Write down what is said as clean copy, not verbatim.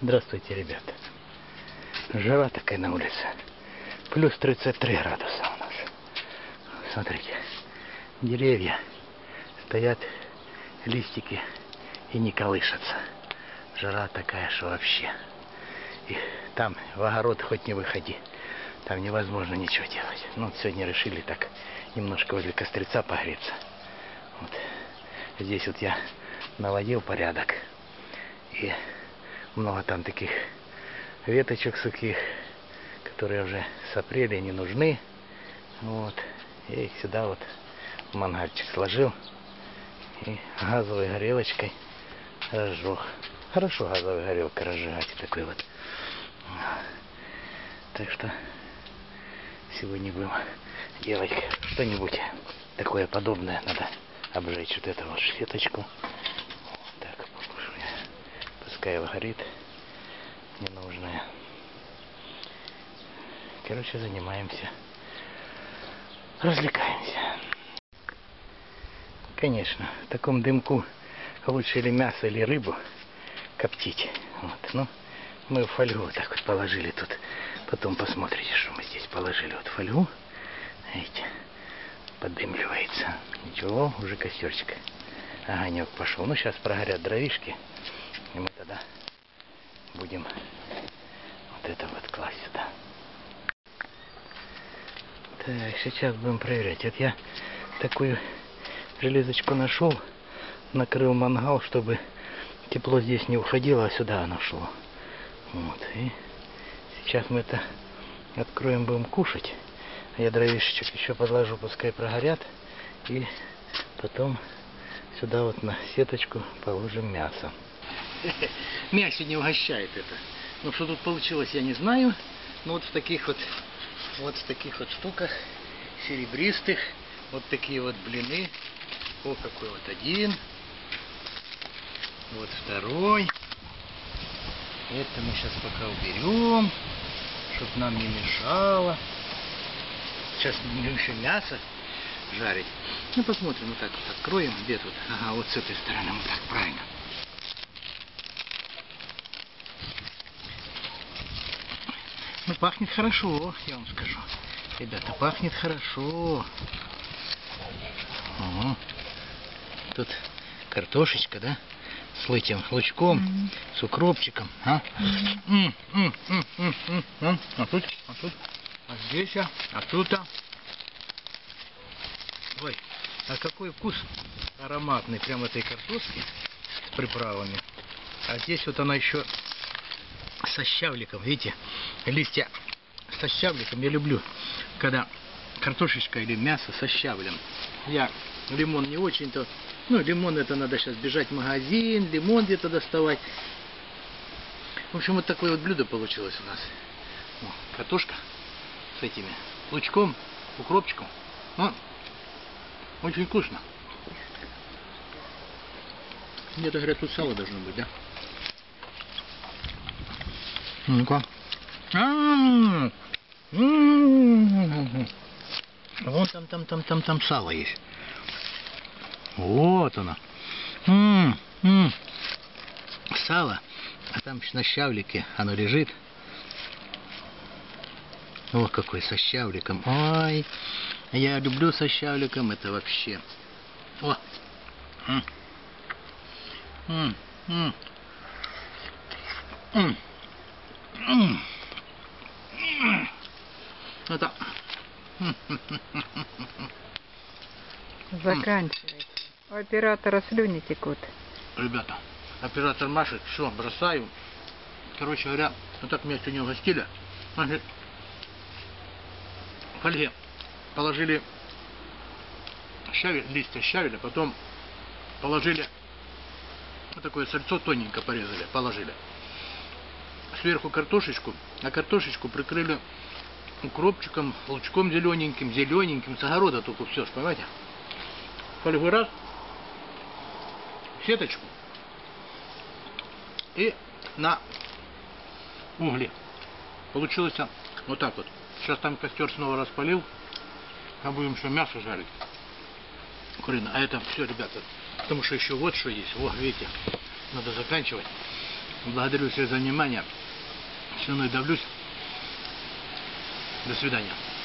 Здравствуйте, ребята. Жара такая на улице. Плюс 33 градуса у нас. Смотрите, деревья стоят, листики и не колышутся. Жара такая, что вообще. И там в огород хоть не выходи. Там невозможно ничего делать. Ну, вот сегодня решили так немножко возле кострица погреться. Вот. Здесь вот я наводил порядок. И много там таких веточек сухих, которые уже с апреля не нужны. Вот. И их сюда вот в мангальчик сложил. И газовой горелочкой разжег. Хорошо газовой горелкой разжигать такой вот. Так что сегодня будем делать что-нибудь такое подобное. Надо обжечь вот эту вот сеточку. Так, пускай горит ненужное. Короче, занимаемся, развлекаемся. Конечно, в таком дымку лучше или мясо, или рыбу коптить. Вот, ну, мы в фольгу вот так вот положили тут. Потом посмотрите, что мы здесь положили. Вот фольгу. Видите, поддымливается. Ничего, уже костерчик. Огонек пошел. Ну, сейчас прогорят дровишки. И мы тогда будем вот это вот класть сюда. Так, сейчас будем проверять. Вот я такую железочку нашел. Накрыл мангал, чтобы тепло здесь не уходило, а сюда оно шло. Вот. И сейчас мы это откроем, будем кушать. Я дровишечек еще подложу, пускай прогорят. И потом сюда вот на сеточку положим мясо. Мясо не угощает это. Ну что тут получилось, я не знаю. Но вот в таких вот штуках серебристых, вот такие вот блины. О, какой вот один. Вот второй. Это мы сейчас пока уберем, чтобы нам не мешало. Сейчас будем еще мясо жарить. Ну, посмотрим, вот так вот откроем. Где тут? Ага, вот с этой стороны. Вот так, правильно. Ну, пахнет хорошо, я вам скажу. Ребята, пахнет хорошо. Ага. Тут картошечка, да? С этим лучком, с укропчиком. А? А тут, а здесь, а тут. Ой, а какой вкус ароматный прям этой картошки с приправами. А здесь вот она еще со щавликом, видите, листья со щавликом. Я люблю, когда картошечка или мясо со щавлем. Я лимон не очень-то. Ну, лимон это надо сейчас бежать в магазин, лимон где-то доставать. В общем, вот такое вот блюдо получилось у нас. О, картошка с этими лучком, укропчиком. Ну, очень вкусно. Где-то, говорят, тут сало должно быть, да? Ну-ка. Вон там сало есть. Вот оно. Сало. А там на щавлике оно лежит. О, какой со щавликом. Ой, я люблю со щавликом. Это вообще. О. Это. Заканчивайте. У оператора слюни текут. Ребята, оператор машет, все, бросаю. Короче говоря, вот так меня сегодня угостили. Значит, в фольге положили щавель, листья щавеля, потом положили вот такое сальцо, тоненько порезали, положили. Сверху картошечку, а картошечку прикрыли укропчиком, лучком зелененьким, с огорода только все, понимаете? Фольгу раз, сеточку и на угли. Получилось вот так вот. Сейчас там костер снова распалил, а будем еще мясо жарить. Куриное. А это все, ребята, потому что еще вот что есть. О, видите, надо заканчивать. Благодарю всех за внимание. Все равно давлюсь. До свидания.